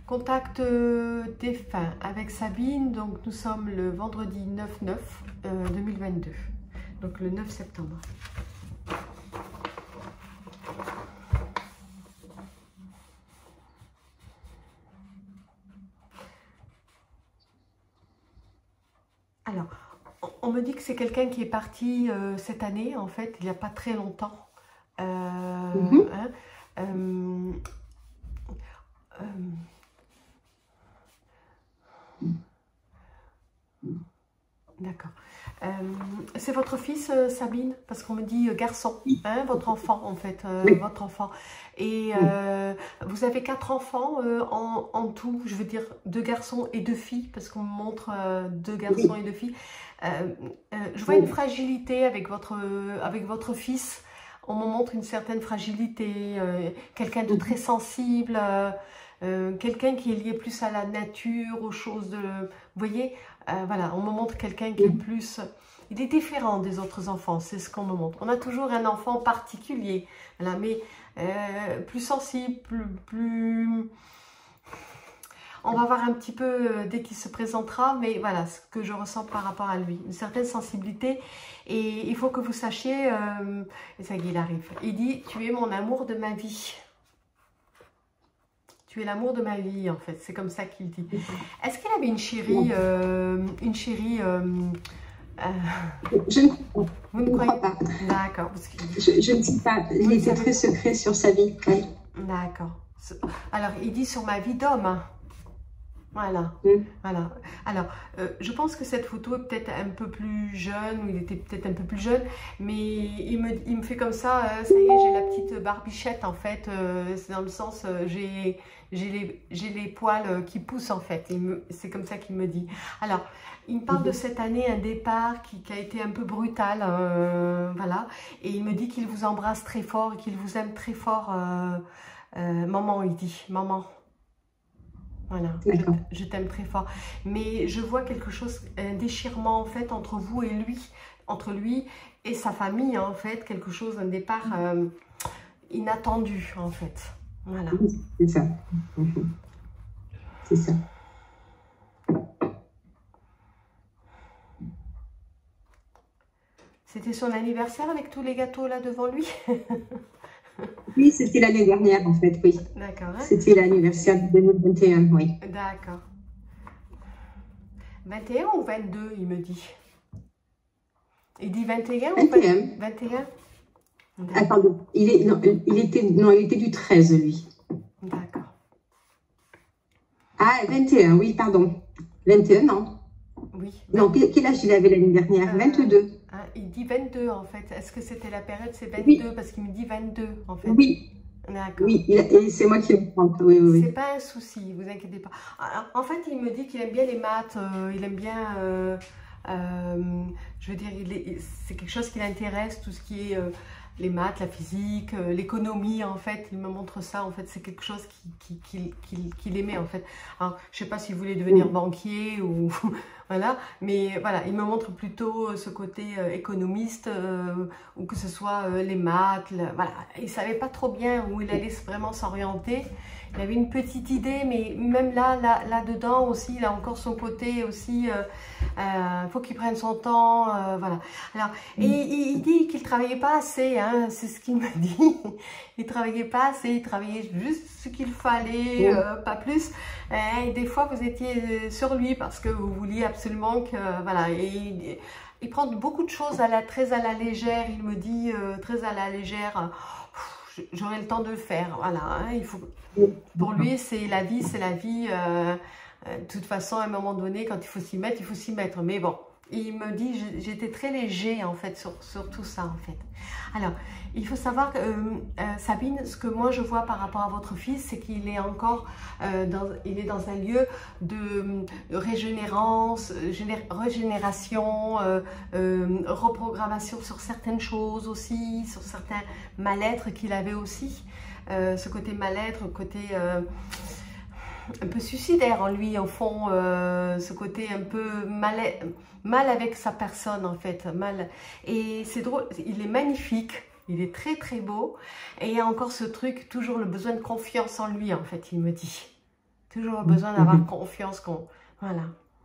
Contact défunt avec Sabine, donc nous sommes le vendredi 9/9 2022, donc le 9 septembre. Alors, on me dit que c'est quelqu'un qui est parti cette année, en fait, il n'y a pas très longtemps. Hein, d'accord. C'est votre fils, Sabine? Parce qu'on me dit garçon, hein, votre enfant, en fait, votre enfant. Et vous avez 4 enfants en tout, je veux dire 2 garçons et 2 filles, parce qu'on me montre 2 garçons et 2 filles. Je vois une fragilité avec votre fils. On me montre une certaine fragilité, quelqu'un de très sensible, quelqu'un qui est lié plus à la nature, aux choses de... Vous voyez, voilà, on me montre quelqu'un qui est plus... Il est différent des autres enfants, c'est ce qu'on me montre. On a toujours un enfant particulier, voilà, mais plus sensible, plus... On va voir un petit peu dès qu'il se présentera, mais voilà ce que je ressens par rapport à lui. Une certaine sensibilité. Et il faut que vous sachiez, et ça y est, il arrive. Il dit, tu es mon amour de ma vie. Tu es l'amour de ma vie, en fait. C'est comme ça qu'il dit. Est-ce qu'il avait une chérie, je ne crois pas. Vous ne croyez pas? D'accord. Je ne sais pas. Il était très secret sur sa vie. Oui. D'accord. Alors, il dit sur ma vie d'homme, hein. Voilà, voilà. Alors, je pense que cette photo est peut-être un peu plus jeune, ou il était peut-être un peu plus jeune, mais il me fait comme ça, ça y est, j'ai la petite barbichette en fait, c'est dans le sens, j'ai les poils qui poussent en fait, c'est comme ça qu'il me dit. Alors, il me parle de cette année, un départ qui a été un peu brutal, voilà, et il me dit qu'il vous embrasse très fort et qu'il vous aime très fort, maman, il dit, maman. Voilà, je t'aime très fort. Mais je vois quelque chose, un déchirement en fait entre vous et lui, entre lui et sa famille en fait, quelque chose, un départ inattendu en fait. Voilà. C'est ça. C'est ça. C'était son anniversaire avec tous les gâteaux là devant lui? Oui, c'était l'année dernière en fait, oui. D'accord. Hein? C'était l'anniversaire de 2021, oui. D'accord. 21 ou 22, il me dit. Il dit 21 ou 21. 21? Attendez, il était du 13, lui. D'accord. Ah, 21, oui, pardon. 21, non. Oui. Non, quel âge il avait l'année dernière? 22. Il dit 22 en fait. Est-ce que c'était la période, c'est 22? Oui. Parce qu'il me dit 22 en fait. Oui. D'accord. Oui, et c'est moi qui me trompe. Oui, oui. C'est pas un souci, vous inquiétez pas. Alors, en fait, il me dit qu'il aime bien les maths, il aime bien, je veux dire, c'est quelque chose qui l'intéresse, tout ce qui est les maths, la physique, l'économie, en fait. Il me montre ça, en fait, c'est quelque chose qu'il aimait, en fait. Alors, je sais pas si vous voulez devenir banquier ou... Voilà, mais voilà, il me montre plutôt ce côté économiste, ou que ce soit les maths, voilà. Il savait pas trop bien où il allait vraiment s'orienter. Il avait une petite idée, mais même là-dedans aussi, il a encore son côté aussi, faut qu'il prenne son temps, voilà. Alors, et il dit qu'il travaillait pas assez, hein, c'est ce qu'il me dit. Il travaillait pas assez, il travaillait juste ce qu'il fallait, pas plus. Et des fois, vous étiez sur lui parce que vous vouliez absolument que, voilà, et il prend beaucoup de choses très à la légère. Il me dit très à la légère. J'aurai le temps de le faire, voilà. Hein, il faut. Pour lui, c'est la vie, c'est la vie. De toute façon, à un moment donné, quand il faut s'y mettre, il faut s'y mettre. Mais bon, il me dit, j'étais très léger en fait sur tout ça en fait. Alors, il faut savoir que Sabine, ce que moi je vois par rapport à votre fils, c'est qu'il est encore il est dans un lieu de régénération, reprogrammation sur certaines choses aussi, sur certains mal-être qu'il avait aussi. Ce côté mal-être, côté un peu suicidaire en lui au fond, ce côté un peu mal avec sa personne en fait, mal. Et c'est drôle, il est magnifique, il est très très beau, et il y a encore ce truc, toujours le besoin de confiance en lui en fait, il me dit. Toujours besoin d'avoir confiance. Voilà.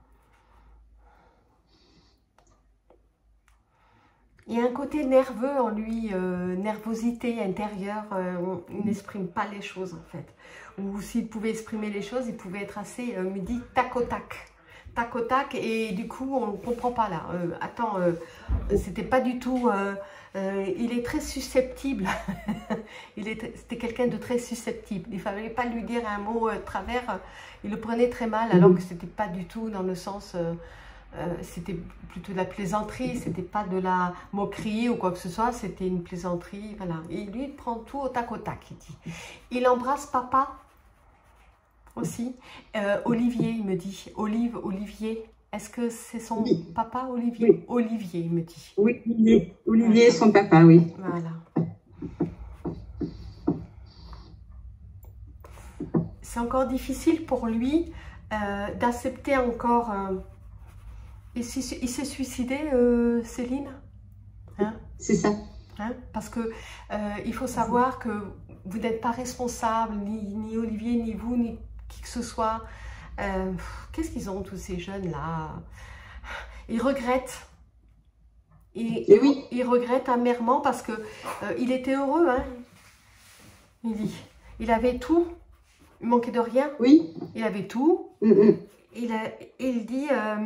Il y a un côté nerveux en lui, nervosité intérieure. Il n'exprime pas les choses en fait. Ou s'il pouvait exprimer les choses, il pouvait être assez, me dit, tac au tac. Tac au tac, et du coup, on ne comprend pas là. Attends, c'était pas du tout... il est très susceptible. C'était quelqu'un de très susceptible. Il ne fallait pas lui dire un mot de travers. Il le prenait très mal, alors que c'était pas du tout dans le sens... c'était plutôt de la plaisanterie, c'était pas de la moquerie ou quoi que ce soit, c'était une plaisanterie, voilà. Et lui, il prend tout au tac, il dit. Il embrasse papa aussi. Olivier, il me dit. Olivier. Est-ce que c'est son papa, Olivier? Oui. Olivier, il me dit. Oui, Olivier est son papa, oui. Voilà. C'est encore difficile pour lui d'accepter encore... il s'est suicidé, Céline, hein? C'est ça. Hein? Parce que il faut savoir que vous n'êtes pas responsable, ni Olivier, ni vous, ni qui que ce soit. Qu'est-ce qu'ils ont tous ces jeunes-là? Ils regrettent. Ils regrettent amèrement parce que il était heureux, hein? Il dit. Il avait tout. Il manquait de rien. Oui. Il avait tout. Il dit...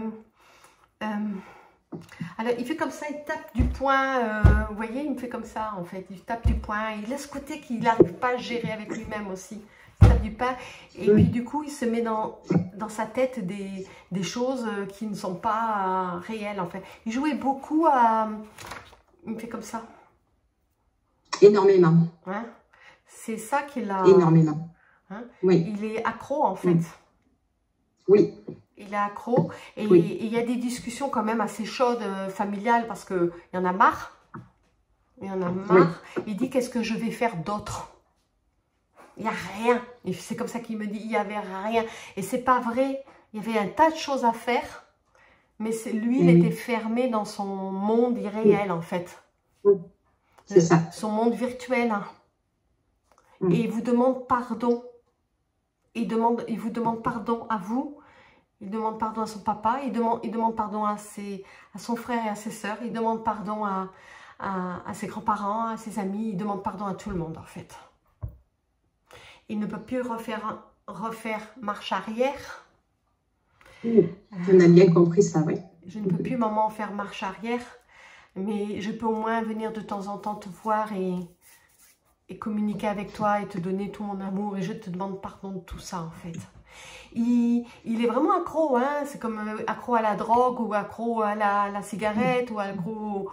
alors, il fait comme ça, il tape du poing, vous voyez, il me fait comme ça, en fait, il tape du poing, il laisse côté qu'il n'arrive pas à gérer avec lui-même aussi, il tape du poing, et puis du coup, il se met dans sa tête des choses qui ne sont pas réelles, en fait. Il jouait beaucoup à... Il me fait comme ça. Énormément. Hein? C'est ça qu'il a... Énormément. Hein? Oui. Il est accro, en fait. Oui. Il est accro et il y a des discussions quand même assez chaudes familiales parce qu'il y en a marre. Il y en a marre. Oui. Il dit qu'est-ce que je vais faire d'autre? Il n'y a rien. C'est comme ça qu'il me dit, il n'y avait rien. Et c'est pas vrai. Il y avait un tas de choses à faire. Mais lui, il était fermé dans son monde irréel en fait. C'est ça. Son monde virtuel. Hein. Et il vous demande pardon. Il vous demande pardon à vous. Il demande pardon à son papa, il demande pardon à son frère et à ses sœurs, il demande pardon à ses grands-parents, à ses amis, il demande pardon à tout le monde en fait. Il ne peut plus refaire marche arrière. On a bien compris ça, oui. Je ne peux plus, maman, faire marche arrière, mais je peux au moins venir de temps en temps te voir et communiquer avec toi et te donner tout mon amour et je te demande pardon de tout ça en fait. Il est vraiment accro, hein? C'est comme accro à la drogue ou accro à la cigarette ou accro...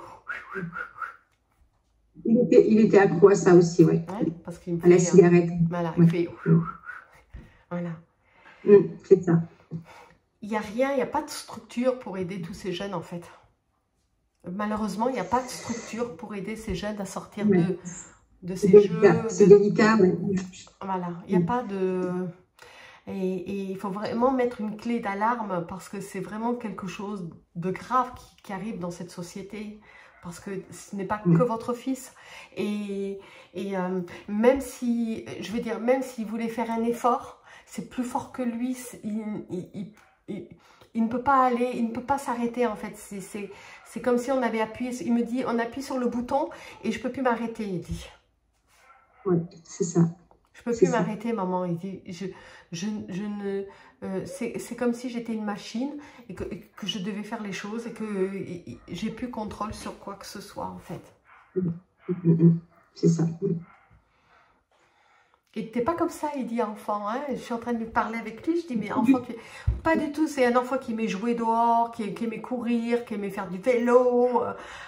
Il était accro à ça aussi, oui. Ouais, parce qu'il à la cigarette. Voilà, il fait... Voilà. C'est ça. Il n'y a rien, il n'y a pas de structure pour aider tous ces jeunes en fait. Malheureusement, il n'y a pas de structure pour aider ces jeunes à sortir de ces jeux. C'est délicat, oui. Voilà, il n'y a pas de... Et il faut vraiment mettre une clé d'alarme parce que c'est vraiment quelque chose de grave qui arrive dans cette société. Parce que ce n'est pas que votre fils. Et même si, je veux dire, même s'il voulait faire un effort, c'est plus fort que lui. Il ne peut pas aller, il ne peut pas s'arrêter en fait. C'est comme si on avait appuyé, il me dit, on appuie sur le bouton et je ne peux plus m'arrêter, il dit. Oui, c'est ça. Je ne peux plus m'arrêter, maman. Il dit, c'est comme si j'étais une machine et que je devais faire les choses et que j'ai plus contrôle sur quoi que ce soit, en fait. C'est ça. Et t'es pas comme ça, il dit enfant. Hein? Je suis en train de lui parler avec lui. Je dis, mais enfant, pas du tout. C'est un enfant qui aimait jouer dehors, qui aimait courir, qui aimait faire du vélo.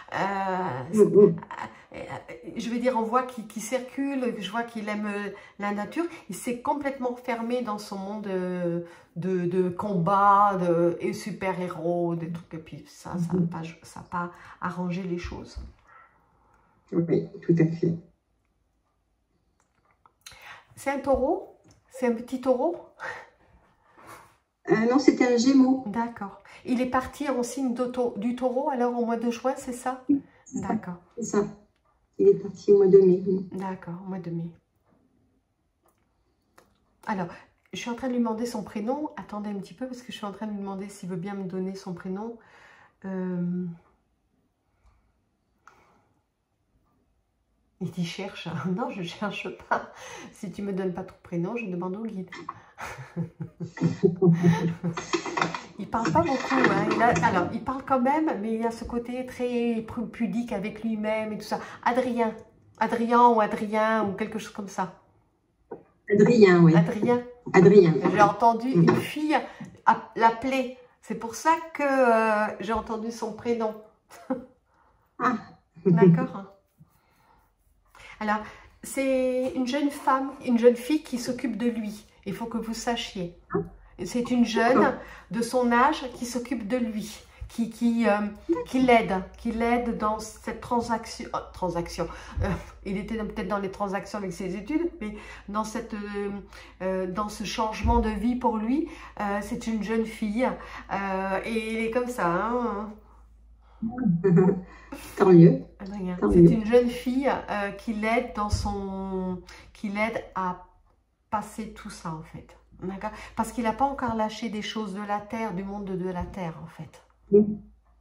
Je veux dire, on voit qu'il circule, je vois qu'il aime la nature. Il s'est complètement fermé dans son monde de combat, et super-héros, des trucs. Et puis ça n'a pas arrangé les choses. Oui, tout à fait. C'est un taureau? C'est un petit taureau? Non, c'était un gémeau. D'accord. Il est parti en signe du taureau alors au mois de juin, c'est ça? D'accord. C'est ça. Il est parti au mois de mai. D'accord, au mois de mai. Alors, Je suis en train de lui demander son prénom. Attendez un petit peu parce que je suis en train de lui demander s'il veut bien me donner son prénom. Il dit cherche. Non, je cherche pas. Si tu me donnes pas ton prénom, je demande au guide. Il parle pas beaucoup. Hein. Alors, il parle quand même, mais il a ce côté très pudique avec lui-même et tout ça. Adrien. Adrien ou Adrien ou quelque chose comme ça. Adrien, oui. Adrien. Adrien. J'ai entendu une fille l'appeler. C'est pour ça que j'ai entendu son prénom. Ah. D'accord. Alors, c'est une jeune femme, une jeune fille qui s'occupe de lui. Il faut que vous sachiez. C'est une jeune de son âge qui s'occupe de lui, qui l'aide dans cette transaction. Il était peut-être dans les transactions avec ses études, mais dans ce changement de vie pour lui, c'est une jeune fille et il est comme ça. Hein. Tant mieux. C'est une jeune fille qui l'aide à passer tout ça en fait. D'accord. Parce qu'il n'a pas encore lâché des choses de la terre, du monde de la terre en fait. Oui.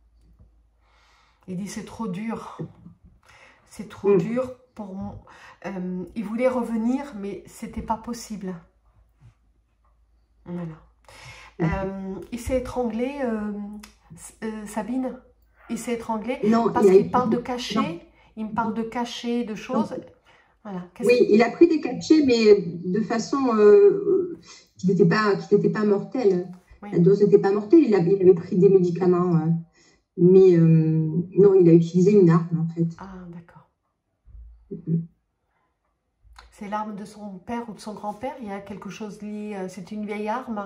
Il dit c'est trop dur. C'est trop dur pour moi. Il voulait revenir mais c'était pas possible. Voilà. Il s'est étranglé, Sabine. Il s'est étranglé parce qu'il parle de cachet. Il me parle de cachet, de choses. Voilà. Oui, il a pris des cachets, mais de façon qui n'était pas mortelle. Oui. La dose n'était pas mortelle. Il avait pris des médicaments, mais non, il a utilisé une arme en fait. Ah, d'accord. C'est l'arme de son père ou de son grand-père. Il y a quelque chose lié. C'est une vieille arme.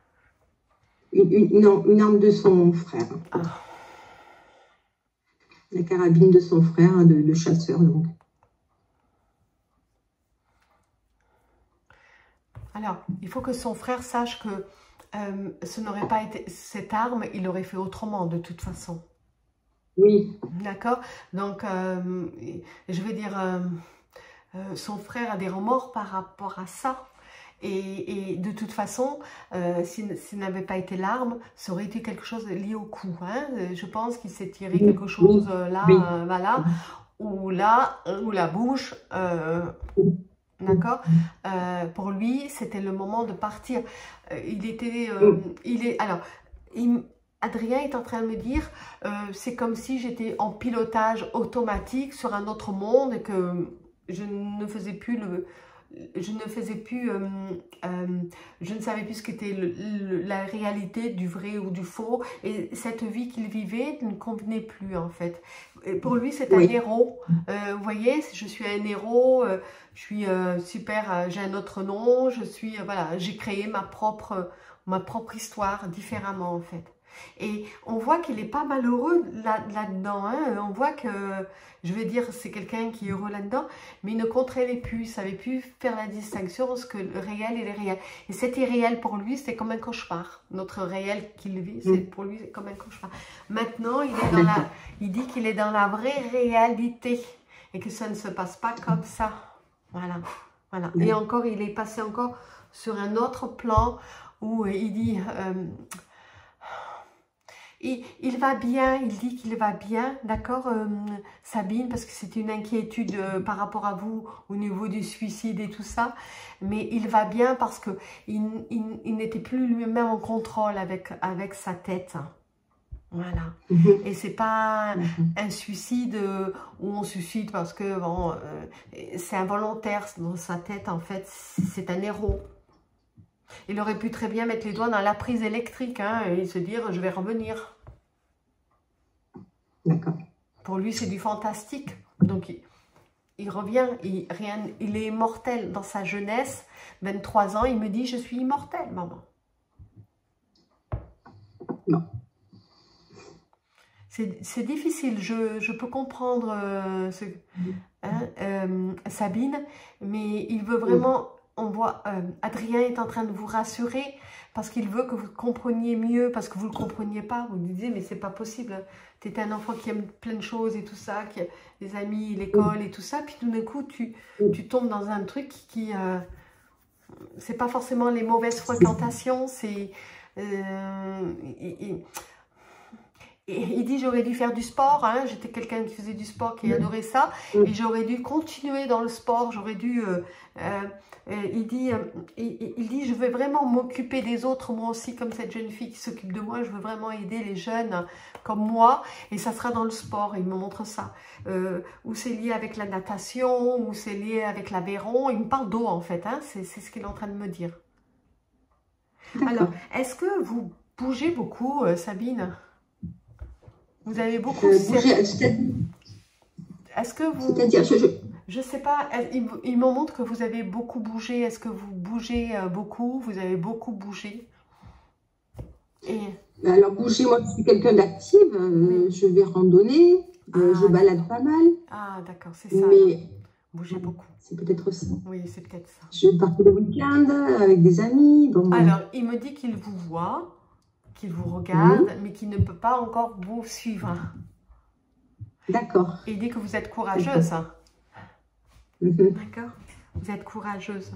Non, une arme de son frère. Ah. La carabine de son frère, de chasseur donc. Alors, il faut que son frère sache que ce n'aurait pas été cette arme, il l'aurait fait autrement de toute façon. Oui. D'accord. Donc, je veux dire, son frère a des remords par rapport à ça. Et de toute façon, s'il n'avait pas été l'arme, ça aurait été quelque chose lié au cou. Hein. Je pense qu'il s'est tiré quelque chose là, voilà, ou là, ou la bouche. D'accord. Pour lui, c'était le moment de partir. Adrien est en train de me dire, c'est comme si j'étais en pilotage automatique sur un autre monde et que je ne faisais plus je ne savais plus ce qu'était la réalité du vrai ou du faux, et cette vie qu'il vivait ne convenait plus en fait. Et pour lui c'est un héros, vous voyez, je suis un héros, je suis super, j'ai un autre nom, voilà, j'ai créé ma propre histoire différemment en fait. Et on voit qu'il n'est pas malheureux là-dedans, hein. On voit que, je veux dire, c'est quelqu'un qui est heureux là-dedans, mais il ne contrôlait plus, il ne savait plus faire la distinction entre le réel et l'irréel. Et cet irréel pour lui, c'était comme un cauchemar. Notre réel qu'il vit, pour lui, c'est comme un cauchemar. Maintenant, il dit qu'il est dans la vraie réalité et que ça ne se passe pas comme ça. Voilà, voilà. Et encore, il est passé encore sur un autre plan où il dit... il va bien, il dit qu'il va bien, d'accord Sabine, parce que c'est une inquiétude par rapport à vous au niveau du suicide et tout ça, mais il va bien parce que il n'était plus lui-même en contrôle avec sa tête. Voilà. Et c'est pas un suicide où on suicide parce que bon, c'est involontaire dans sa tête en fait, c'est un héros. Il aurait pu très bien mettre les doigts dans la prise électrique hein, et se dire je vais revenir. D'accord. Pour lui c'est du fantastique. Donc il revient, il est immortel dans sa jeunesse. 23 ans, il me dit je suis immortel maman. Non. C'est difficile, je peux comprendre Sabine, mais il veut vraiment... On voit, Adrien est en train de vous rassurer parce qu'il veut que vous compreniez mieux, parce que vous ne le compreniez pas. Vous disiez, mais c'est pas possible. Tu étais un enfant qui aime plein de choses et tout ça, qui a des amis, l'école et tout ça. Puis tout d'un coup, tu tombes dans un truc qui... c'est pas forcément les mauvaises fréquentations, c'est... il dit j'aurais dû faire du sport, hein, j'étais quelqu'un qui faisait du sport, qui adorait ça, et j'aurais dû continuer dans le sport, j'aurais dû... il dit je veux vraiment m'occuper des autres, moi aussi, comme cette jeune fille qui s'occupe de moi, je veux vraiment aider les jeunes comme moi, et ça sera dans le sport, il me montre ça, où c'est lié avec la natation, où c'est lié avec l'aviron, il me parle d'eau en fait, hein, c'est ce qu'il est en train de me dire. Alors, est-ce que vous bougez beaucoup, Sabine? Vous avez beaucoup... Est-ce que vous... C'est-à-dire, je sais pas, il me montre que vous avez beaucoup bougé. Est-ce que vous bougez beaucoup? Vous avez beaucoup bougé? Et... Alors, bouger, moi, je suis quelqu'un d'active. Je vais randonner. Je balade pas mal. Ah, d'accord, c'est ça. Mais bougez beaucoup. C'est peut-être ça. Oui, c'est peut-être ça. Je pars le week-end avec des amis. Donc... Alors, il me dit qu'il vous voit, qu'il vous regarde, mais qu'il ne peut pas encore vous suivre. D'accord. Et il dit que vous êtes courageuse. D'accord. Vous êtes courageuse.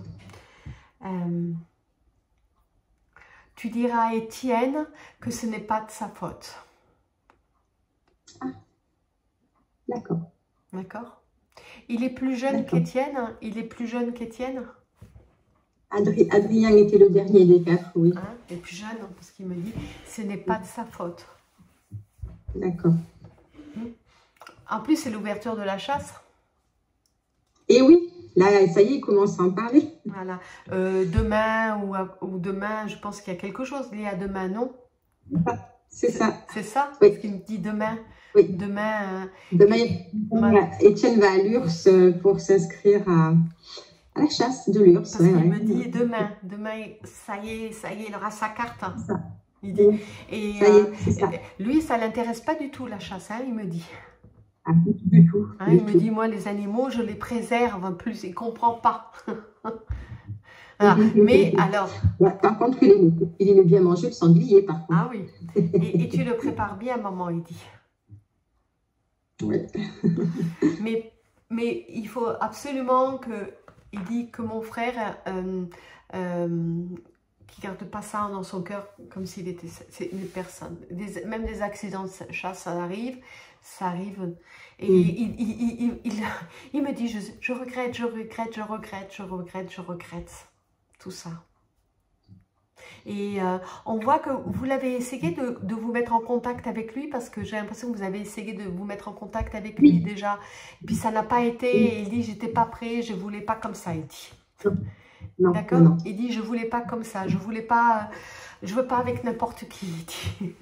Tu diras à Étienne que ce n'est pas de sa faute. Ah. D'accord. D'accord. Il est plus jeune qu'Étienne. Il est plus jeune qu'Étienne. Adrien était le dernier des 4, oui. Hein, il est plus jeune, parce qu'il me dit ce n'est pas de sa faute. D'accord. En plus, c'est l'ouverture de la chasse. Et oui, là, ça y est, il commence à en parler. Voilà. Demain ou demain, je pense qu'il y a quelque chose lié à demain, non? C'est ça. C'est ça? Oui. Parce qu'il me dit demain. Oui. Demain, Étienne va à l'URSS pour s'inscrire à la chasse de l'URSS. Parce qu'il me dit demain, ça y est, il aura sa carte. Ça. Il dit. Et ça y est, ça. Lui, ça l'intéresse pas du tout la chasse, hein, il me dit. Ah, du tout. Hein, il me dit, moi, les animaux, je les préserve plus, il ne comprend pas. Voilà. Mais alors... Par contre, il aime bien manger le sanglier, par contre. Ah oui. Et tu le prépares bien, maman, il dit. Oui. mais il faut absolument que... Il dit que mon frère... qui garde pas ça dans son cœur comme s'il était une personne. Même des accidents de chasse, ça arrive. Et il me dit, je regrette tout ça. Et on voit que vous l'avez essayé de vous mettre en contact avec lui, parce que j'ai l'impression que vous avez essayé de vous mettre en contact avec lui déjà. Et puis ça n'a pas été, et il dit, j'étais pas prêt, je voulais pas comme ça, il dit. D'accord? Il dit, je voulais pas comme ça, je veux pas avec n'importe qui, il dit.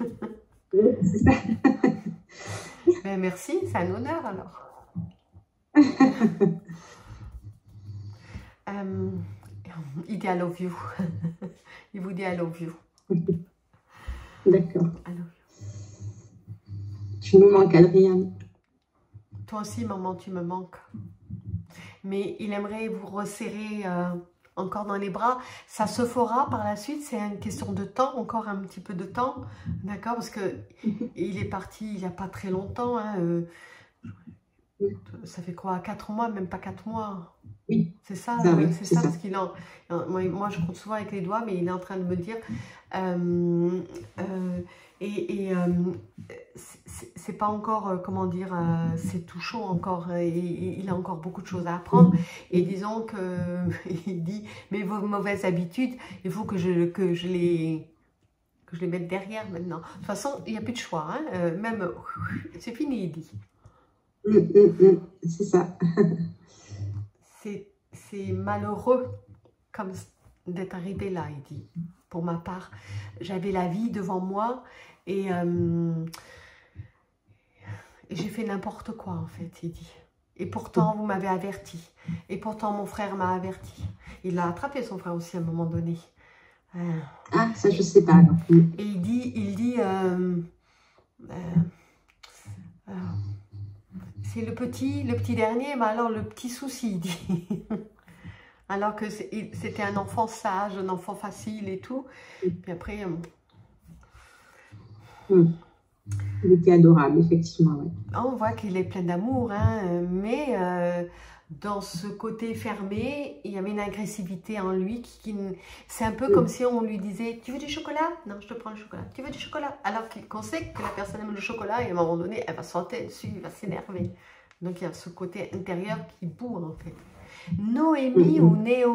Mais merci, c'est un honneur alors. Il dit I love you. Il vous dit I love you. D'accord. Tu nous manques, Adrien. Toi aussi, maman, tu me manques. Mais il aimerait vous resserrer encore dans les bras. Ça se fera par la suite, c'est une question de temps, encore un petit peu de temps. D'accord? Parce que il est parti il n'y a pas très longtemps. Hein, ça fait quoi? 4 mois, même pas 4 mois. Oui. C'est ça, c'est ça, parce qu'il moi je compte souvent avec les doigts, mais il est en train de me dire c'est pas encore, comment dire, c'est tout chaud encore, il a encore beaucoup de choses à apprendre, et disons que il dit, mais vos mauvaises habitudes, il faut que je les mette derrière maintenant. De toute façon, il n'y a plus de choix, hein, même, c'est fini, il dit. C'est ça. C'est malheureux comme d'être arrivé là, il dit. Pour ma part, j'avais la vie devant moi et j'ai fait n'importe quoi en fait, il dit. Et pourtant, vous m'avez averti. Et pourtant, mon frère m'a averti. Il a attrapé son frère aussi à un moment donné. Ah, ça je sais pas. Et il dit c'est le petit dernier, mais alors le petit souci, il dit. Alors que c'était un enfant sage, un enfant facile et tout. Puis après... Il était adorable, effectivement. Ouais. On voit qu'il est plein d'amour, hein, mais dans ce côté fermé, il y avait une agressivité en lui. C'est un peu comme si on lui disait, tu veux du chocolat? Non, je te prends le chocolat. Tu veux du chocolat? Alors qu'on sait que la personne aime le chocolat et à un moment donné, elle va sauter dessus, elle va s'énerver. Donc il y a ce côté intérieur qui bourre en fait. Noémie ou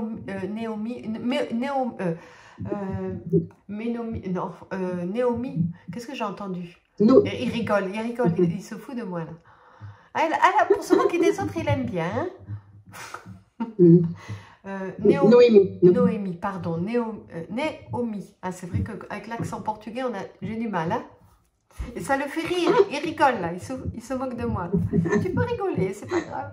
Néomi, qu'est-ce que j'ai entendu? Il rigole, il se fout de moi là. Pour se moquer des autres, il aime bien. Noémie, pardon, Néomi. Ah, c'est vrai qu'avec l'accent portugais, j'ai du mal. Hein, et ça le fait rire, il rigole là, il se moque de moi. Tu peux rigoler, c'est pas grave.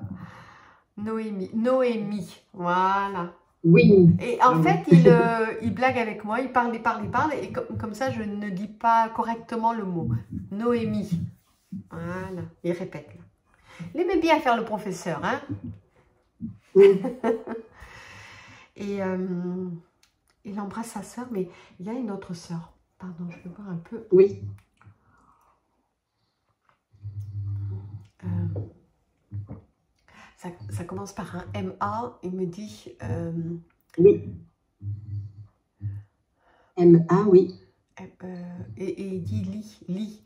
Noémie, voilà. Oui. Et en fait, il blague avec moi, il parle, et comme ça, je ne dis pas correctement le mot. Noémie. Voilà, il répète. Là. Il aimait bien faire le professeur, hein. Et il embrasse sa sœur, mais il y a une autre sœur. Pardon, je vais voir un peu. Oui. Ça commence par un MA, il me dit... oui. MA, oui. Et il dit Li.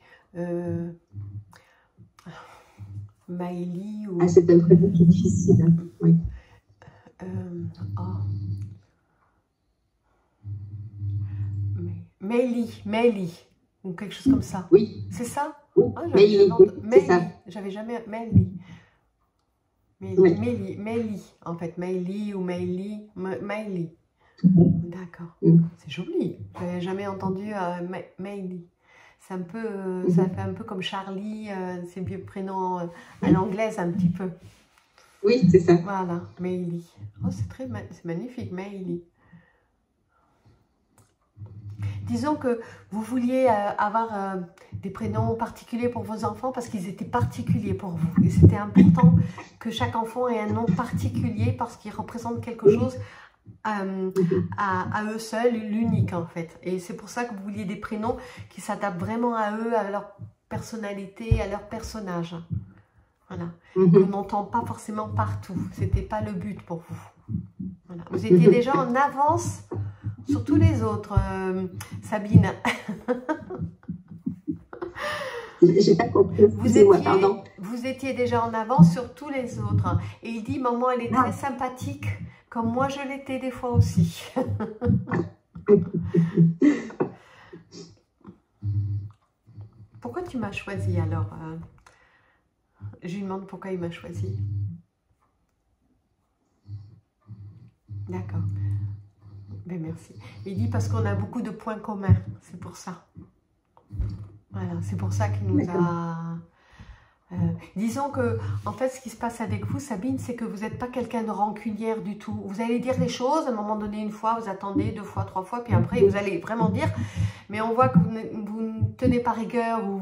Maëlie ou... Ah, c'est un prénom qui est difficile, hein. Oui. Maëlie, ou quelque chose comme ça. Oui. C'est ça? Oui. Ah, j'avais jamais... Maëlie. Maëlie, en fait. Maëlie ou Maëlie. D'accord. C'est joli. J'avais jamais entendu Maëlie. C'est un peu, ça fait un peu comme Charlie, c'est vieux prénom à l'anglaise un petit peu. Oui, c'est ça. Voilà, Maëlie. Oh, c'est magnifique, Maëlie. Disons que vous vouliez avoir des prénoms particuliers pour vos enfants parce qu'ils étaient particuliers pour vous. Et c'était important que chaque enfant ait un nom particulier parce qu'il représente quelque chose à eux seuls, l'unique en fait. Et c'est pour ça que vous vouliez des prénoms qui s'adaptent vraiment à eux, à leur personnalité, à leur personnage. Voilà. On n'entend pas forcément partout. C'était pas le but pour vous. Voilà. Vous étiez déjà en avance sur tous les autres, Sabine. J'ai pas compris. Vous étiez déjà en avance sur tous les autres. Et il dit, maman, elle est très sympathique, comme moi je l'étais des fois aussi. Pourquoi tu m'as choisi alors? Je lui demande pourquoi il m'a choisi. D'accord. Ben merci. Il dit parce qu'on a beaucoup de points communs. C'est pour ça. Voilà, c'est pour ça qu'il nous a... disons que, en fait, ce qui se passe avec vous, Sabine, c'est que vous n'êtes pas quelqu'un de rancunière du tout. Vous allez dire les choses, à un moment donné, une fois, vous attendez, 2 fois, 3 fois, puis après, vous allez vraiment dire, mais on voit que vous ne tenez pas rigueur, ou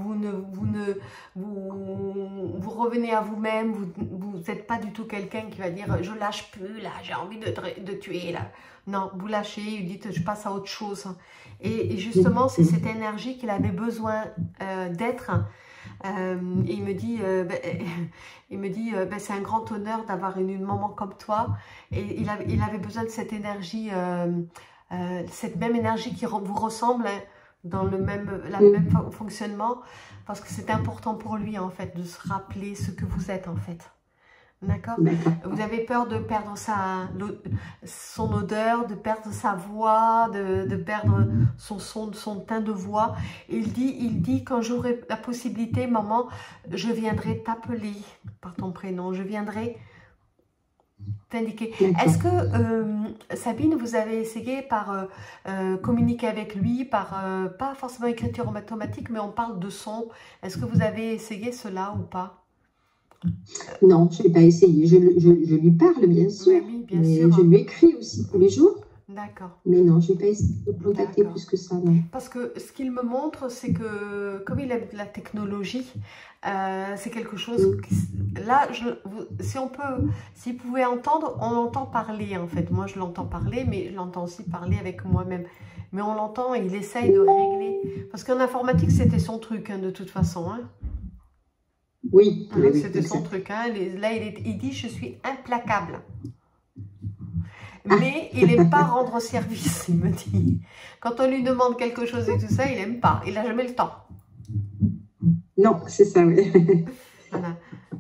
vous revenez à vous-même, vous n'êtes pas du tout quelqu'un qui va dire, je lâche plus, là, j'ai envie de tuer, là. Non, vous lâchez, vous dites, je passe à autre chose. Et justement, c'est cette énergie qu'il avait besoin d'être. Et il me dit, c'est un grand honneur d'avoir une maman comme toi. Et il avait besoin de cette énergie, cette même énergie qui vous ressemble, hein, dans le même fonctionnement, parce que c'est important pour lui en fait de se rappeler ce que vous êtes en fait. D'accord? Vous avez peur de perdre son odeur, de perdre sa voix, de perdre son teint de voix. Il dit quand j'aurai la possibilité, maman, je viendrai t'appeler par ton prénom, je viendrai t'indiquer. Est-ce que, Sabine, vous avez essayé par communiquer avec lui, par, pas forcément écriture automatique, mais on parle de son. Est-ce que vous avez essayé cela ou pas? Non, je n'ai pas essayé. Je lui parle, bien sûr. Oui, bien sûr. Je lui écris aussi tous les jours. D'accord. Mais non, je n'ai pas essayé de le contacter plus que ça. Non. Parce que ce qu'il me montre, c'est que, comme il aime la technologie, c'est quelque chose... Là, si vous pouvez entendre, on l'entend parler, en fait. Moi, je l'entends parler, mais je l'entends aussi parler avec moi-même. Mais on l'entend et il essaye de régler. Parce qu'en informatique, c'était son truc, hein, de toute façon. Hein. Oui, Hein, oui, c'était son exact. truc. Hein. Là, il dit, je suis implacable. Ah, Mais il n'aime pas rendre service, il me dit. Quand on lui demande quelque chose et tout ça, il n'aime pas. Il n'a jamais le temps. non, c'est ça, oui. Voilà.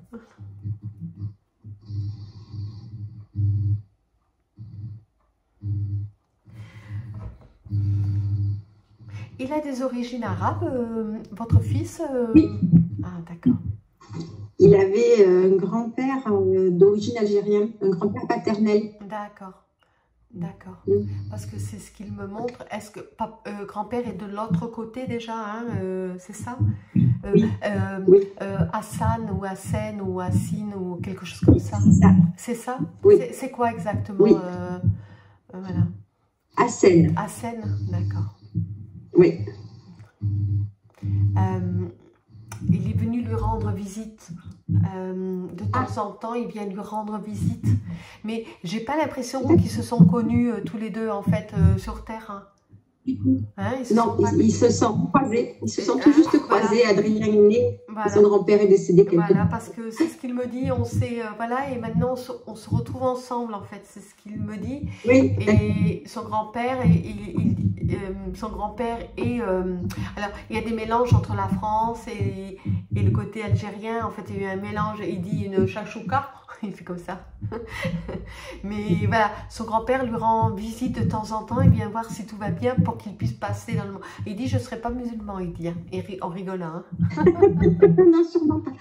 Il a des origines arabes, votre fils Oui, Ah, d'accord. il avait un grand-père d'origine algérienne, un grand-père paternel. D'accord. D'accord. Mm. Parce que c'est ce qu'il me montre. Est-ce que grand-père est de l'autre côté déjà, hein, c'est ça Oui, oui, Hassan ou Hassen ou Hassine ou quelque chose comme ça. c'est ça. C'est ça? Oui, C'est quoi exactement oui, voilà. Hassen. Hassen, d'accord. Oui, Il est venu lui rendre visite. De ah, temps en temps, il vient lui rendre visite. Mais j'ai pas l'impression qu'ils se sont connus tous les deux en fait sur Terre. Hein. Hein, ils se non, sont pas. ils se sont croisés. Ils se sont tout Hein, juste voilà, croisés. Adrien est né et son voilà. grand-père est décédé quelque Voilà, temps. parce que c'est ce qu'il me dit, on s'est, voilà, et maintenant on se retrouve ensemble en fait, c'est ce qu'il me dit. Oui, Et son grand-père, son grand-père est, alors il y a des mélanges entre la France et le côté algérien, en fait il y a eu un mélange, il dit une chachouka, il fait comme ça. Mais voilà, son grand-père lui rend visite de temps en temps, il vient voir si tout va bien pour qu'il puisse passer dans le monde. Il dit je ne serai pas musulman, il dit, hein, en rigolant. Hein. non, sûrement pas.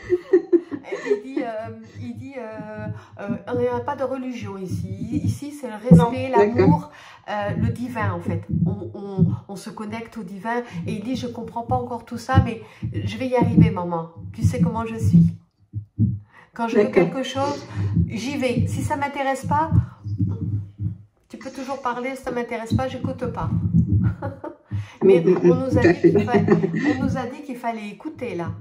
Il dit on n'a pas de religion ici. Ici, c'est le Non, respect, d'accord. l'amour, le divin en fait. On se connecte au divin. Et il dit, je ne comprends pas encore tout ça, mais je vais y arriver, maman. Tu sais comment je suis. Quand je veux D'accord. quelque chose, j'y vais. Si ça ne m'intéresse pas, tu peux toujours parler. Si ça ne m'intéresse pas, j'écoute pas. Mais on nous Tout à fait. a dit qu'il fallait écouter là.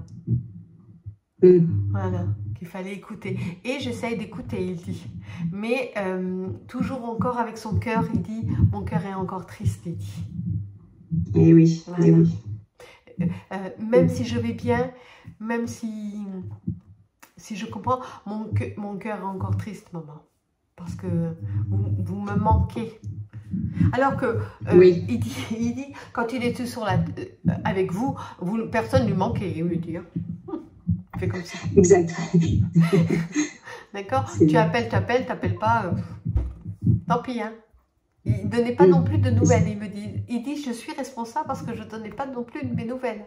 Voilà, qu'il fallait écouter. Et j'essaye d'écouter, il dit. Mais toujours encore avec son cœur, il dit, mon cœur est encore triste, il dit. Et oui, Voilà. et oui. Même si je vais bien, même si je comprends, mon cœur est encore triste, maman. Parce que vous me manquez. Alors que, Oui. il dit, quand il était avec vous, personne ne lui manquait, il me dit. Hein. Il fait comme ça. Exact. D'accord? C'est Tu vrai. appelles, t'appelles pas, tant pis. Hein. Il ne donnait pas non plus de nouvelles. Il dit, je suis responsable parce que je ne donnais pas non plus de mes nouvelles.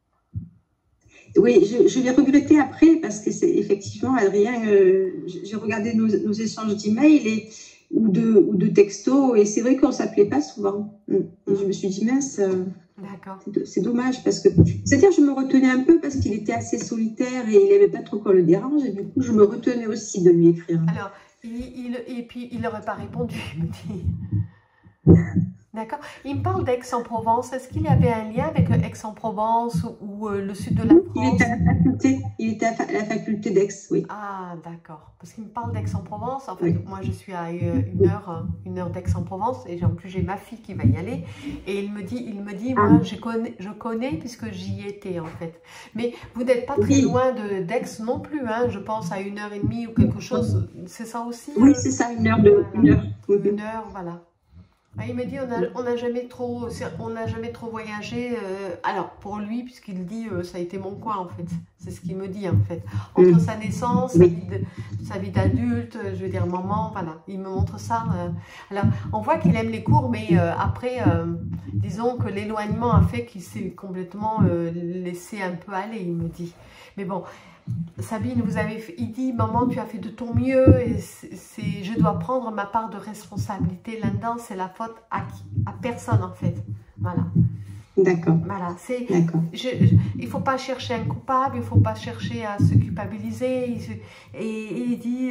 Oui, je l'ai regretté après parce que c'est effectivement, Adrien, j'ai regardé nos échanges d'emails ou de textos et c'est vrai qu'on ne s'appelait pas souvent. Et je me suis dit, mince, D'accord. c'est dommage parce que, c'est-à-dire, je me retenais un peu parce qu'il était assez solitaire et il n'aimait pas trop qu'on le dérange et du coup, je me retenais aussi de lui écrire. Alors, et puis il n'aurait pas répondu, il me dit. D'accord. Il me parle d'Aix-en-Provence. Est-ce qu'il y avait un lien avec Aix-en-Provence ou le sud de la France? Il était à la faculté d'Aix, oui. Ah, d'accord. Parce qu'il me parle d'Aix-en-Provence. En fait, Oui. moi, je suis à une heure d'Aix-en-Provence et en plus, j'ai ma fille qui va y aller. Et il me dit, moi, je connais puisque j'y étais, en fait. Mais vous n'êtes pas très loin d'Aix non plus, hein. Je pense à 1h30 ou quelque chose. C'est ça aussi? Oui, c'est ça, une heure. Une heure, voilà. Il me dit on n'a jamais trop voyagé. Alors pour lui, puisqu'il dit ça a été mon coin en fait. C'est ce qu'il me dit en fait. Entre sa naissance, sa vie d'adulte, je veux dire maman, voilà. Il me montre ça. Alors on voit qu'il aime les cours, mais après, disons que l'éloignement a fait qu'il s'est complètement laissé un peu aller. Il me dit. Mais bon. Sabine, il dit, maman, tu as fait de ton mieux et je dois prendre ma part de responsabilité là-dedans, c'est la faute à personne en fait. Voilà. D'accord. Voilà, D'accord. Il ne faut pas chercher un coupable, il ne faut pas chercher à se culpabiliser. Et il dit,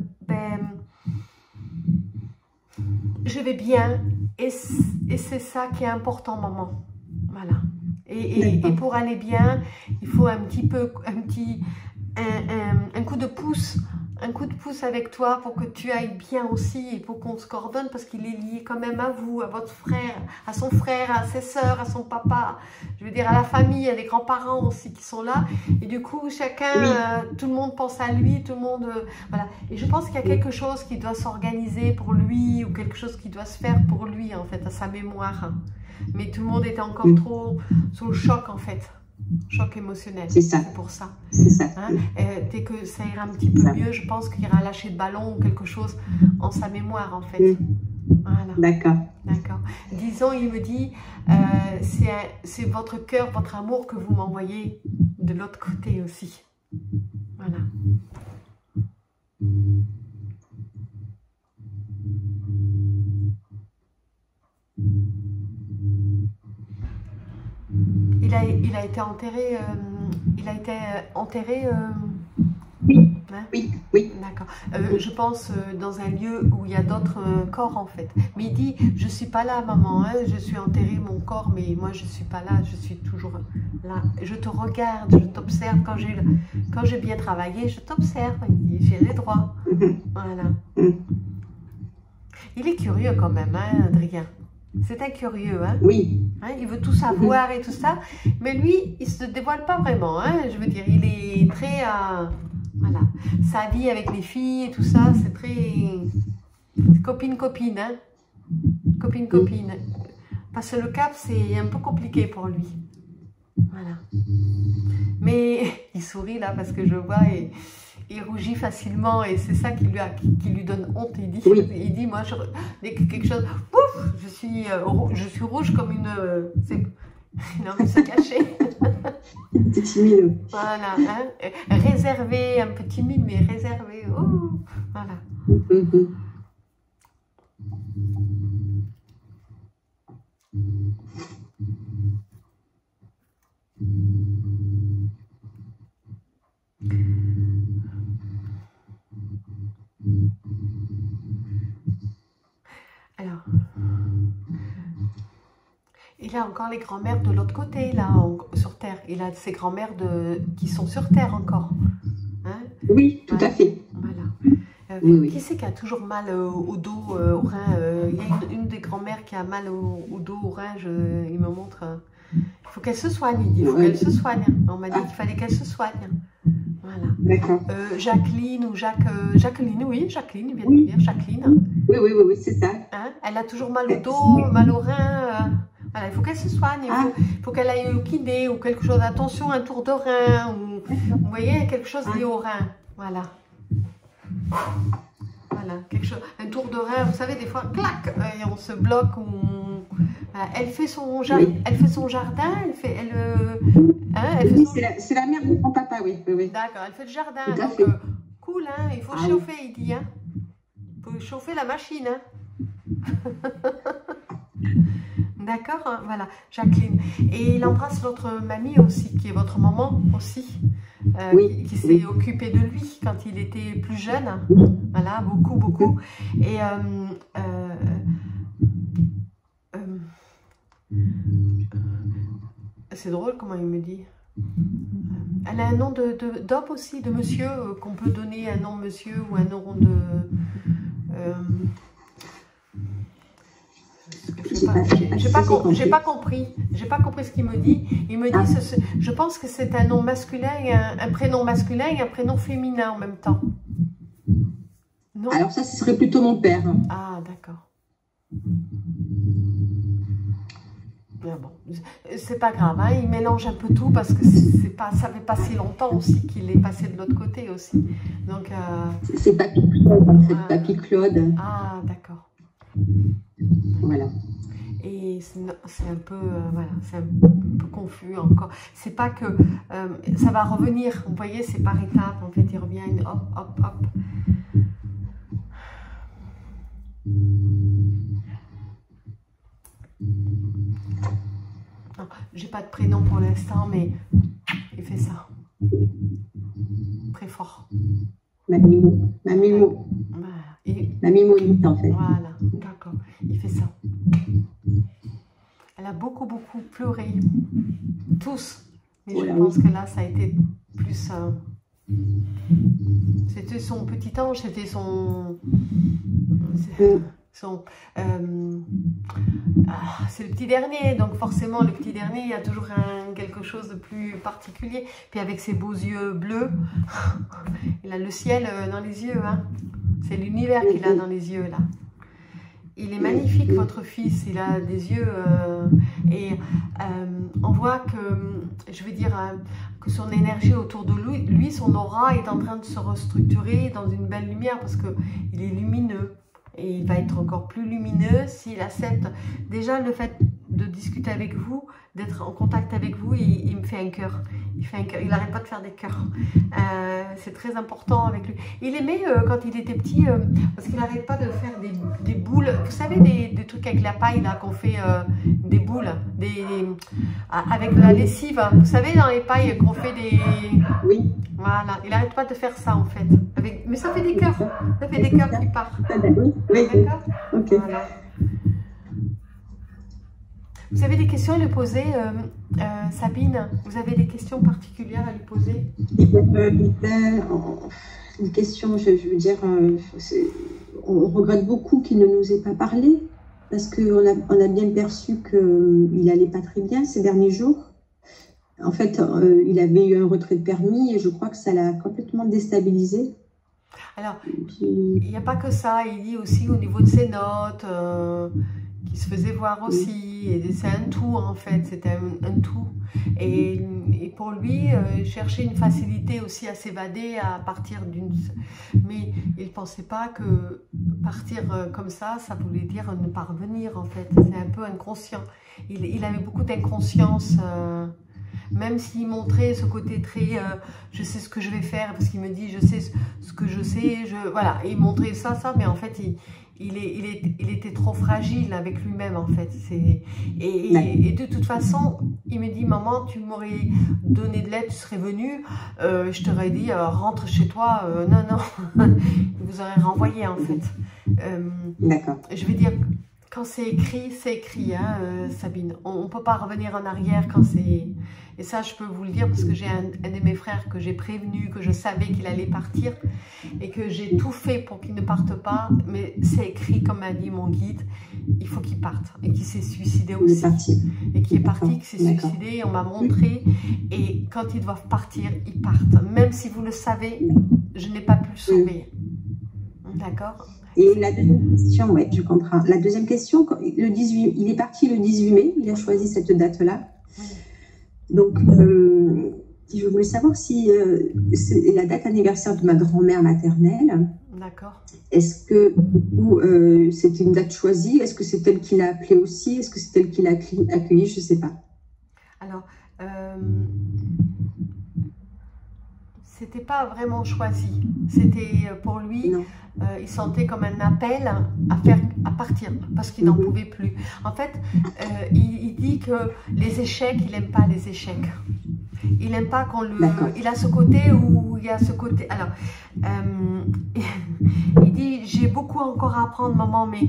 je vais bien et c'est ça qui est important, maman. Voilà. Et pour aller bien, il faut un coup de pouce un coup de pouce avec toi pour que tu ailles bien aussi et pour qu'on se coordonne parce qu'il est lié quand même à vous, à votre frère, à son frère, à ses sœurs, à son papa, je veux dire à la famille, à les grands-parents aussi qui sont là. Et du coup, chacun, tout le monde pense à lui, tout le monde... voilà. Et je pense qu'il y a quelque chose qui doit s'organiser pour lui ou quelque chose qui doit se faire pour lui, en fait, à sa mémoire. Mais tout le monde était encore trop sous le choc, en fait. Choc émotionnel, c'est ça. C'est pour ça. C'est ça. Hein? Dès que ça ira un petit peu mieux, je pense qu'il ira lâcher de ballon ou quelque chose en sa mémoire, en fait. Voilà. D'accord. D'accord. Disons, il me dit, c'est votre cœur, votre amour que vous m'envoyez de l'autre côté aussi. Voilà. Il a été enterré. Oui, hein? oui. D'accord. Je pense dans un lieu où il y a d'autres corps en fait. Mais il dit, je suis pas là maman, hein, je suis enterré mon corps, mais moi je suis pas là, je suis toujours là. Je te regarde, je t'observe. Quand j'ai bien travaillé, je t'observe. J'ai les droits. Voilà. Il est curieux quand même, hein, Adrien. C'est un curieux, hein? Oui. Hein, il veut tout savoir et tout ça, mais lui, il se dévoile pas vraiment, hein? Je veux dire, il est très... voilà, sa vie avec les filles et tout ça, c'est très... copine-copine, hein? Copine-copine. Passer le cap, c'est un peu compliqué pour lui. Voilà. Mais il sourit là, parce que je vois... Il rougit facilement et c'est ça qui lui donne honte. Il dit moi, dès que quelque chose, pouf, je suis rouge comme une... il a envie de se cacher. Petit mille. Voilà, hein, réservé, un peu timide, mais réservé. Oh, voilà. Alors, il a encore les grands-mères de l'autre côté, là, sur Terre. Il a ses grands-mères qui sont sur Terre encore. Hein? Oui, tout à fait. Voilà. Oui. Qui c'est qui a toujours mal au dos, au rein? Il y a une des grands-mères qui a mal au dos, au rein, il me montre. Il faut qu'elle se soigne, il dit. Il faut qu'elle se soigne. On m'a dit qu'il fallait qu'elle se soigne. Voilà. D'accord. Jacqueline ou Jacqueline, oui, Jacqueline, il vient de dire Jacqueline. Oui, c'est ça. Hein? Elle a toujours mal au dos, mal au rein. Voilà, il faut qu'elle se soigne, il faut qu'elle aille au kiné ou quelque chose. Attention, un tour de rein, ou vous voyez, quelque chose lié au rein. Voilà. Voilà, quelque chose, un tour de rein, vous savez, des fois, clac, et on se bloque. Voilà. Elle fait son jardin, c'est la mère de mon papa, oui. D'accord, elle fait le jardin, donc cool, hein, il faut chauffer, il dit, hein. Il faut chauffer la machine, hein. D'accord, hein, voilà, Jacqueline. Et il embrasse l'autre mamie aussi, qui est votre maman aussi, qui s'est occupée de lui quand il était plus jeune. Voilà, beaucoup. Et c'est drôle comment il me dit. Elle a un nom d'homme aussi, de monsieur, qu'on peut donner un nom monsieur ou un nom de... J'ai pas compris ce qu'il me dit. Il me dit, je pense que c'est un nom masculin, un prénom masculin et un prénom féminin en même temps. Non? Alors ça, ce serait plutôt mon père. Ah, d'accord. Bon, c'est pas grave, hein, il mélange un peu tout parce que ça fait pas si longtemps aussi qu'il est passé de l'autre côté aussi. Donc, c'est Papy Claude, en fait, Papy Claude. Ah, d'accord. Voilà. Et c'est un peu, voilà, c'est un peu confus encore. C'est pas que ça va revenir, vous voyez, c'est par étapes, en fait, il revient, hop. J'ai pas de prénom pour l'instant, mais il fait ça. Très fort. Mamimo. Mamimo, en fait. Voilà, d'accord. Il fait ça. Elle a beaucoup pleuré. Tous. Mais je pense que là, ça a été plus C'était son petit ange, c'était son... c'est le petit dernier, donc forcément le petit dernier, il y a toujours quelque chose de plus particulier. Puis avec ses beaux yeux bleus, il a le ciel dans les yeux, hein. C'est l'univers qu'il a dans les yeux là. Il est magnifique votre fils, il a des yeux on voit que, je veux dire, que son énergie autour de lui, son aura est en train de se restructurer dans une belle lumière parce qu'il est lumineux. Et il va être encore plus lumineux s'il accepte. Déjà, le fait de discuter avec vous, d'être en contact avec vous, il me fait un cœur. Il fait un cœur. Il n'arrête pas de faire des cœurs. C'est très important avec lui. Il aimait, quand il était petit, parce qu'il n'arrête pas de faire des boules. Vous savez, des trucs avec la paille, là, qu'on fait des boules, avec la lessive. Vous savez, dans les pailles, qu'on fait des... Oui. Voilà, il n'arrête pas de faire ça, en fait. Mais ça fait des cœurs. Ça fait des cœurs qui partent. Oui. D'accord. Ok. Voilà. Vous avez des questions à lui poser, Sabine? Vous avez des questions particulières à lui poser? Une question, je veux dire, on regrette beaucoup qu'il ne nous ait pas parlé, parce qu'on a bien perçu qu'il n'allait pas très bien ces derniers jours. En fait, il avait eu un retrait de permis et je crois que ça l'a complètement déstabilisé. Alors, il n'y a pas que ça, il dit aussi au niveau de ses notes, qui se faisait voir aussi, et c'est un tout en fait, c'était un tout. Et pour lui, chercher une facilité aussi à s'évader, à partir d'une... Mais il ne pensait pas que partir comme ça voulait dire ne pas revenir en fait, c'est un peu inconscient. Il avait beaucoup d'inconscience, même s'il montrait ce côté très je sais ce que je vais faire, parce qu'il me dit je sais ce que je sais, voilà, il montrait ça, mais en fait il était trop fragile avec lui-même en fait. Et de toute façon, il me dit maman, tu m'aurais donné de l'aide, tu serais venue, je t'aurais dit rentre chez toi, non, il vous aurait renvoyé en fait. D'accord. Je veux dire, quand c'est écrit, hein, Sabine. On ne peut pas revenir en arrière quand c'est... Et ça, je peux vous le dire parce que j'ai un de mes frères que j'ai prévenu, que je savais qu'il allait partir et que j'ai tout fait pour qu'il ne parte pas. Mais c'est écrit, comme a dit mon guide, il faut qu'il parte et qu'il s'est suicidé aussi. Et qu'il est parti, qu'il s'est suicidé, on m'a montré. Et quand ils doivent partir, ils partent. Même si vous le savez, je n'ai pas pu le sauver. D'accord ? Et la deuxième question, oui, je comprends. La deuxième question, il est parti le 18 mai, il a choisi cette date-là. Donc, je voulais savoir si c'est la date anniversaire de ma grand-mère maternelle. D'accord. Est-ce que c'était une date choisie? Est-ce que c'est elle qui l'a appelée aussi? Est-ce que c'est elle qui l'a accueillie? Je ne sais pas. Alors, c'était pas vraiment choisi. C'était pour lui, il sentait comme un appel à partir parce qu'il n'en pouvait plus. En fait, il dit que les échecs, il n'aime pas les échecs. Il n'aime pas qu'on le... Il a ce côté où il y a ce côté... Alors, il dit, j'ai beaucoup encore à apprendre, maman, mais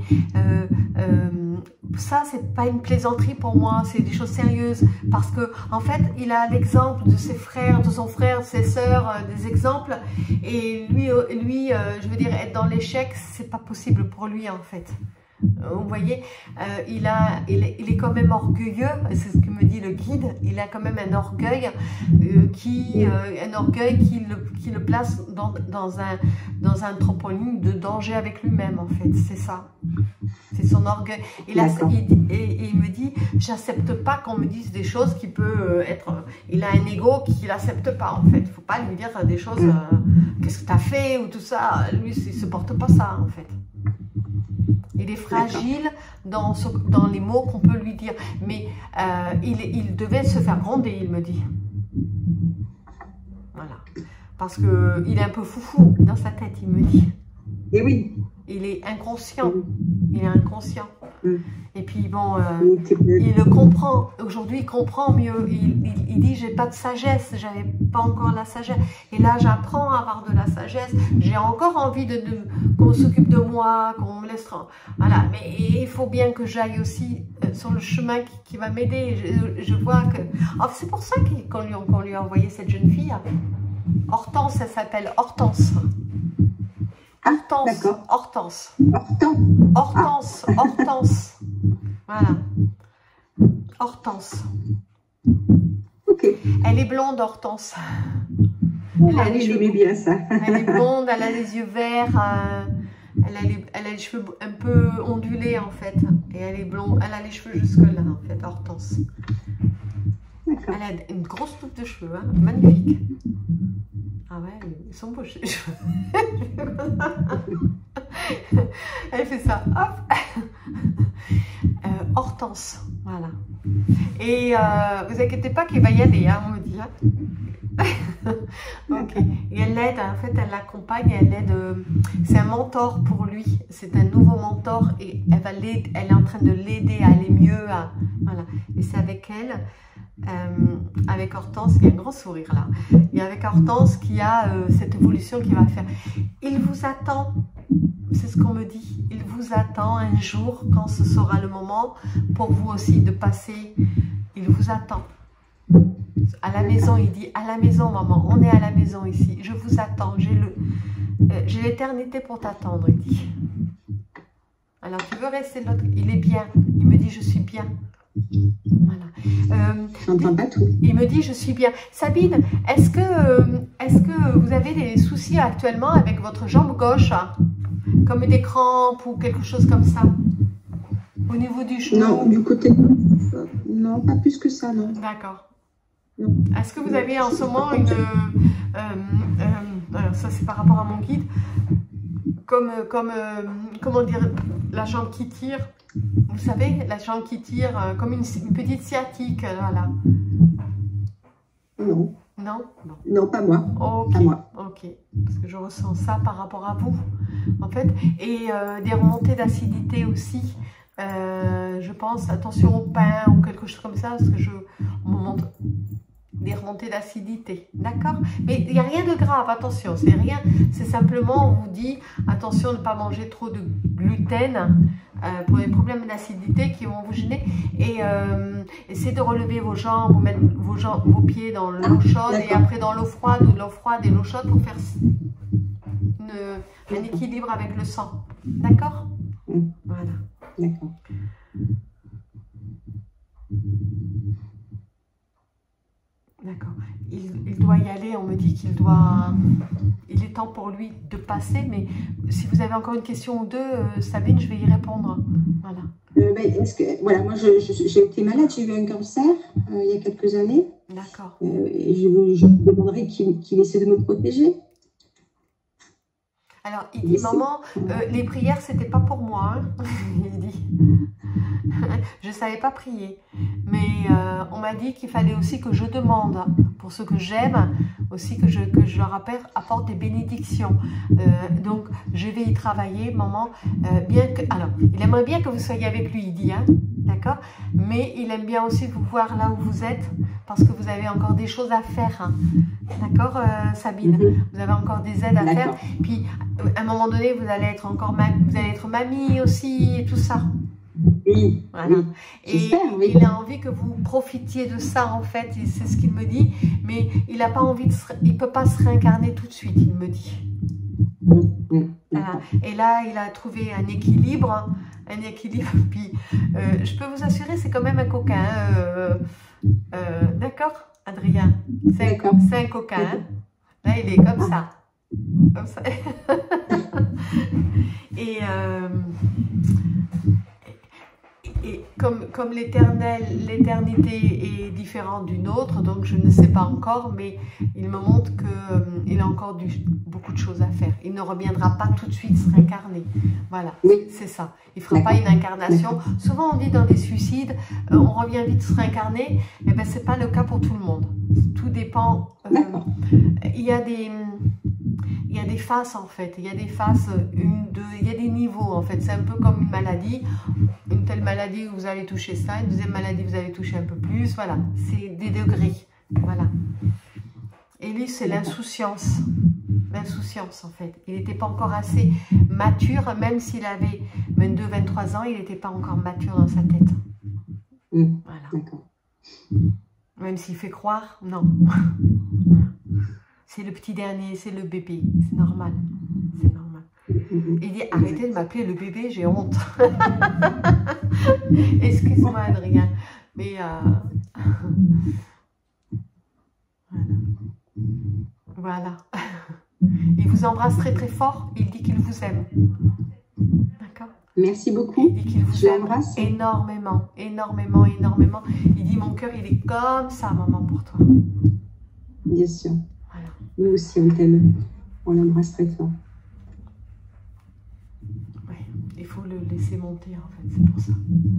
ça, c'est pas une plaisanterie pour moi, c'est des choses sérieuses. Parce que, en fait, il a l'exemple de ses frères, de son frère, de ses sœurs, des exemples. Et lui, je veux dire, être dans l'échec, c'est pas possible pour lui, en fait. Vous voyez, il est quand même orgueilleux, c'est ce que me dit le guide, il a quand même un orgueil qui le place dans un trampoline de danger avec lui-même en fait, c'est ça, c'est son orgueil. Et il me dit, j'accepte pas qu'on me dise des choses qui peut être, il a un ego qu'il n'accepte pas en fait, il faut pas lui dire des choses, qu'est-ce que tu as fait ou tout ça, lui il supporte pas ça en fait. Il est fragile dans les mots qu'on peut lui dire. Mais il devait se faire gronder, il me dit. Voilà. Parce qu'il est un peu foufou dans sa tête, il me dit. Et oui. Il est inconscient. Il est inconscient. Et puis bon, il le comprend. Aujourd'hui, il comprend mieux. Il dit, j'ai pas de sagesse. J'avais pas encore la sagesse. Et là, j'apprends à avoir de la sagesse. J'ai encore envie qu'on s'occupe de moi, qu'on me laisse... Voilà. Mais il faut bien que j'aille aussi sur le chemin qui va m'aider. Je vois que... Oh, c'est pour ça qu'on lui a envoyé cette jeune fille. Hortense, elle s'appelle Hortense. Hortense, d'accord. Hortense. Hortense. Hortense, Hortense. Voilà. Hortense. Ok. Elle est blonde, Hortense. Elle a j'aimais bien ça. Elle est blonde, elle a les yeux verts, elle a les cheveux un peu ondulés en fait. Et elle est blonde, elle a les cheveux jusque là en fait, Hortense. Elle a une grosse toupe de cheveux, hein, magnifique. Ah ouais, ils sont beaux cheveux. Elle fait ça, hop. Hortense, voilà. Et vous inquiétez pas qu'il va y aller, hein, on me dit. Hein. Ok. Et elle l'aide, en fait, elle l'accompagne, elle l'aide. C'est un mentor pour lui, c'est un nouveau mentor et elle est en train de l'aider à aller mieux. Voilà. Et c'est avec elle, avec Hortense, il y a un grand sourire là. Et avec Hortense qui a cette évolution qui va faire. Il vous attend, c'est ce qu'on me dit. Il vous attend un jour quand ce sera le moment pour vous aussi de passer. Il vous attend. À la maison, il dit, à la maison maman, on est à la maison ici, je vous attends, j'ai l'éternité pour t'attendre, il dit. Alors tu veux rester l'autre, il est bien, il me dit je suis bien. Voilà. J'entends pas tout. Il me dit je suis bien. Sabine, est-ce que vous avez des soucis actuellement avec votre jambe gauche, hein, comme des crampes ou quelque chose comme ça? Au niveau du genou? Non, du côté, non, pas plus que ça, non. D'accord. Est-ce que vous avez en ce moment une... alors ça c'est par rapport à mon guide, comment dire, la jambe qui tire, vous savez, la jambe qui tire comme une petite sciatique, voilà. Non. Non? Non, pas moi. Ok, pas moi. ok, parce que je ressens ça par rapport à vous, en fait, et des remontées d'acidité aussi. Je pense, attention au pain ou quelque chose comme ça, parce que on me montre des remontées d'acidité, d'accord? Mais il n'y a rien de grave, attention, c'est rien, c'est simplement, on vous dit, attention de ne pas manger trop de gluten pour les problèmes d'acidité qui vont vous gêner, et essayez de relever vos jambes, vous mettre vos pieds dans l'eau chaude et après dans l'eau froide, ou l'eau froide et l'eau chaude pour faire un équilibre avec le sang, d'accord? Voilà. D'accord. D'accord. Il doit y aller, on me dit il est temps pour lui de passer, mais si vous avez encore une question ou deux, Sabine, je vais y répondre. Voilà. Voilà, moi j'ai été malade, j'ai eu un cancer il y a quelques années. D'accord. Et je me demanderais qu'il essaie de me protéger. Alors, il dit, maman, les prières, c'était pas pour moi. Hein. Il dit, je savais pas prier. Mais on m'a dit qu'il fallait aussi que je demande, pour ceux que j'aime, aussi que je leur apporte des bénédictions. Donc, je vais y travailler, maman. Alors, il aimerait bien que vous soyez avec lui, il dit, hein, d'accord? Mais il aime bien aussi vous voir là où vous êtes, parce que vous avez encore des choses à faire. Hein. D'accord, Sabine? Vous avez encore des aides à faire. Puis, à un moment donné, vous allez être mamie aussi, et tout ça. Oui. Voilà. Oui. Et oui. Il a envie que vous profitiez de ça, en fait, c'est ce qu'il me dit. Mais il n'a pas envie il peut pas se réincarner tout de suite, il me dit. Voilà. Et là, il a trouvé un équilibre. Puis, je peux vous assurer, c'est quand même un coquin. D'accord, Adrien? C'est un coquin. Hein. Là, il est comme ça. Comme ça. Et comme l'éternité est différente d'une autre, donc je ne sais pas encore, mais il me montre qu'il a encore beaucoup de choses à faire. Il ne reviendra pas tout de suite se réincarner. Voilà, c'est ça. Il ne fera pas une incarnation. Souvent on dit dans des suicides, on revient vite se réincarner. Eh bien, ce n'est pas le cas pour tout le monde. Tout dépend. Il y a des phases en fait. Il y a des phases, il y a des niveaux en fait. C'est un peu comme une maladie. Une telle maladie, vous allez toucher ça. Une deuxième maladie, vous allez toucher un peu plus. Voilà, c'est des degrés. Voilà. Et lui, c'est l'insouciance. L'insouciance, en fait. Il n'était pas encore assez mature, même s'il avait 22, 23 ans, il n'était pas encore mature dans sa tête. Voilà. Même s'il fait croire, non. c'est le petit dernier, c'est le bébé. C'est normal. C'est normal. Il dit, arrêtez de m'appeler le bébé, j'ai honte. Excuse-moi, Adrien. Mais voilà. Il vous embrasse très très fort. Il dit qu'il vous aime. D'accord? Merci beaucoup. Il dit qu'il vous aime énormément, énormément, énormément. Il dit, mon cœur, il est comme ça, maman, pour toi. Bien sûr. Voilà. Nous aussi, on t'aime. On l'embrasse très fort. Oui, il faut le laisser monter, en fait, c'est pour ça.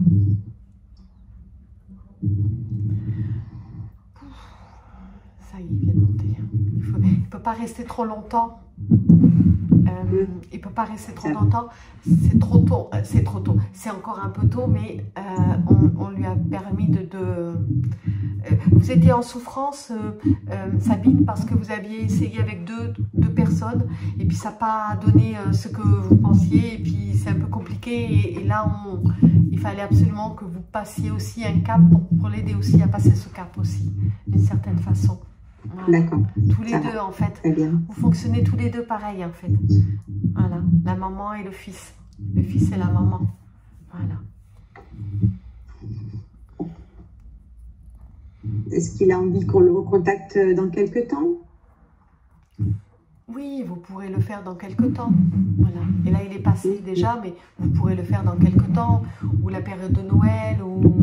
Ça y est, il vient de monter. Il ne peut pas rester trop longtemps. Il ne peut pas rester trop longtemps. C'est trop tôt. C'est trop tôt. C'est encore un peu tôt, mais on lui a permis vous étiez en souffrance, Sabine, parce que vous aviez essayé avec deux personnes, et puis ça n'a pas donné ce que vous pensiez, et puis c'est un peu compliqué. Et là, il fallait absolument que vous passiez aussi un cap pour l'aider aussi à passer ce cap aussi, d'une certaine façon. Voilà. D'accord. Tous les deux, en fait. Très bien. Vous fonctionnez tous les deux pareil, en fait. Voilà. La maman et le fils. Le fils et la maman. Voilà. Est-ce qu'il a envie qu'on le recontacte dans quelques temps? Oui, vous pourrez le faire dans quelques temps. Voilà. Et là, il est passé déjà, mais vous pourrez le faire dans quelques temps, ou la période de Noël,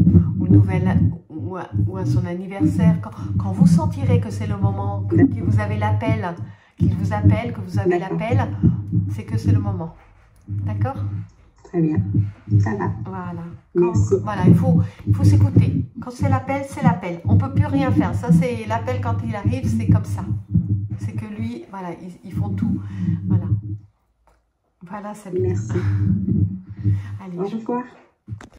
ou à son anniversaire. Quand vous sentirez que c'est le moment, que vous avez l'appel, qu'il vous appelle, que vous avez l'appel, c'est que c'est le moment. D'accord? Très bien. Ça va. Voilà. Merci. Voilà, il faut s'écouter. Quand c'est l'appel, c'est l'appel. On ne peut plus rien faire. Ça, c'est l'appel quand il arrive, c'est comme ça. C'est que lui, voilà, ils font tout. Voilà. Voilà, c'est bien. Merci. Allez, au revoir.